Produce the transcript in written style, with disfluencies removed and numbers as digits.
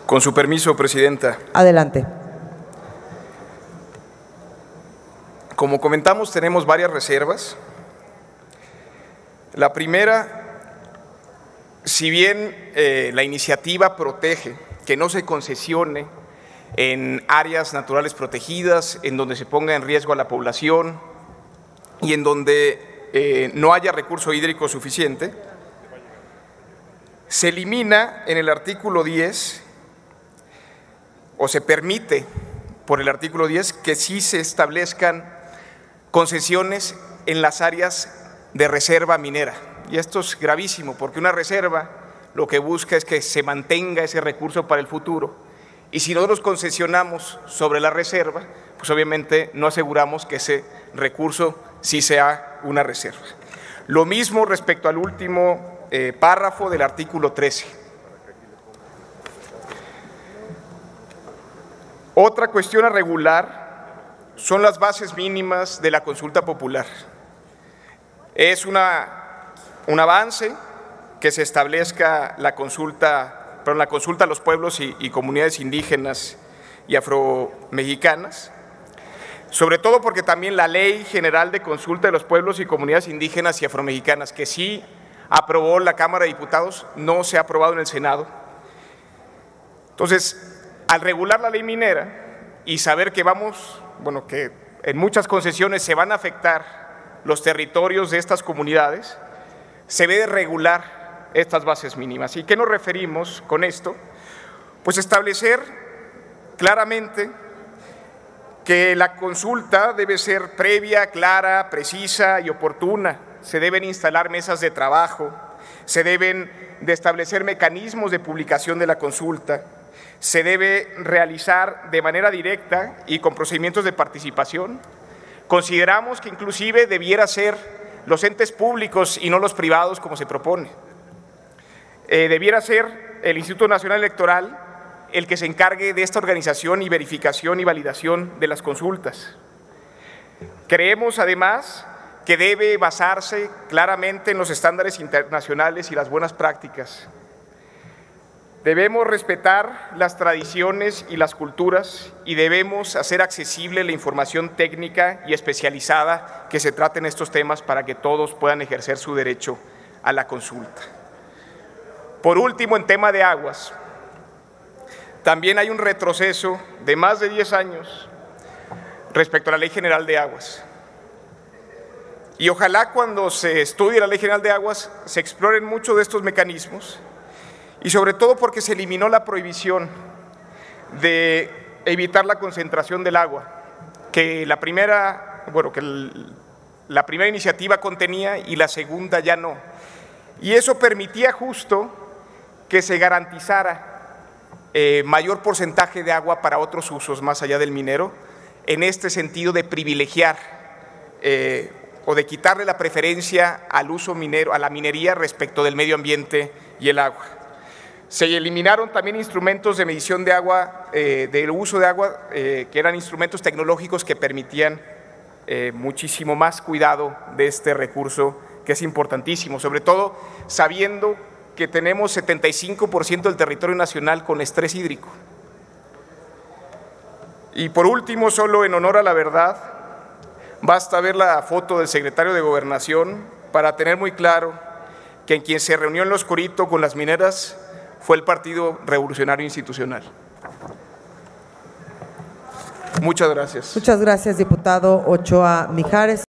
Con su permiso, Presidenta. Adelante. Como comentamos, tenemos varias reservas. La primera, si bien la iniciativa protege que no se concesione en áreas naturales protegidas, en donde se ponga en riesgo a la población y en donde no haya recurso hídrico suficiente, se elimina en el artículo 10, o se permite por el artículo 10, que sí se establezcan concesiones en las áreas de reserva minera. Y esto es gravísimo, porque una reserva lo que busca es que se mantenga ese recurso para el futuro. Y si nosotros concesionamos sobre la reserva, pues obviamente no aseguramos que ese recurso sí sea una reserva. Lo mismo respecto al último párrafo del artículo 13. Otra cuestión a regular son las bases mínimas de la consulta popular. Es un avance que se establezca la consulta a los pueblos y comunidades indígenas y afromexicanas, sobre todo porque también la Ley General de Consulta de los Pueblos y Comunidades Indígenas y Afromexicanas, que sí aprobó la Cámara de Diputados, no se ha aprobado en el Senado. Entonces, al regular la ley minera y saber que que en muchas concesiones se van a afectar los territorios de estas comunidades, se debe regular estas bases mínimas. ¿Y qué nos referimos con esto? Pues establecer claramente que la consulta debe ser previa, clara, precisa y oportuna. Se deben instalar mesas de trabajo, se deben de establecer mecanismos de publicación de la consulta, se debe realizar de manera directa y con procedimientos de participación. Consideramos que inclusive debiera ser los entes públicos y no los privados como se propone. Debiera ser el Instituto Nacional Electoral el que se encargue de esta organización y verificación y validación de las consultas. Creemos además que debe basarse claramente en los estándares internacionales y las buenas prácticas. Debemos respetar las tradiciones y las culturas y debemos hacer accesible la información técnica y especializada que se trate en estos temas para que todos puedan ejercer su derecho a la consulta. Por último, en tema de aguas, también hay un retroceso de más de 10 años respecto a la Ley General de Aguas. Y ojalá cuando se estudie la Ley General de Aguas se exploren mucho de estos mecanismos, y sobre todo porque se eliminó la prohibición de evitar la concentración del agua, que la primera iniciativa contenía y la segunda ya no. Y eso permitía justo que se garantizara mayor porcentaje de agua para otros usos más allá del minero, en este sentido de privilegiar o de quitarle la preferencia al uso minero, a la minería respecto del medio ambiente y el agua. Se eliminaron también instrumentos de medición de agua, del uso de agua, que eran instrumentos tecnológicos que permitían muchísimo más cuidado de este recurso que es importantísimo, sobre todo sabiendo que tenemos 75% del territorio nacional con estrés hídrico. Y por último, solo en honor a la verdad, basta ver la foto del secretario de Gobernación para tener muy claro que quien se reunió en lo oscurito con las mineras fue el Partido Revolucionario Institucional. Muchas gracias. Muchas gracias, diputado Ochoa Mijares.